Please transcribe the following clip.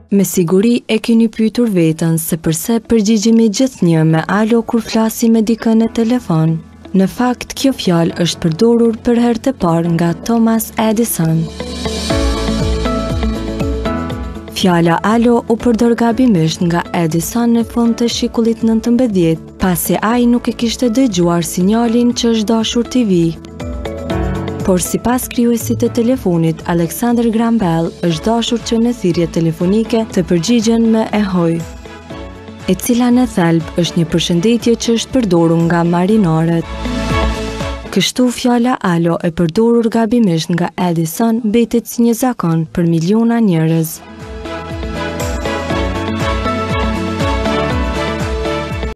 Me siguri e keni pyetur veten se përse përgjigjemi gjithnjë me alo kur flasim me dikën në telefon. Në fakt, kjo fjalë është përdorur për herë të parë nga Thomas Edison. Fjala alo u përdor gabimisht nga Edison në fund të shekullit 19, pasi ai nuk e kishte dëgjuar sinjalin që është dashur t'i vijë. Por sipas krijuesit të telefonit, Alexander Graham Bell, është dashur që në thirrje telefonike të përgjigjen me ehoj, e cila në thelb është një përshëndetje që është përdorur nga marinarët. Kështu fjala alo e përdorur gabimisht nga Edison mbetet si një zakon për miliona njerëz.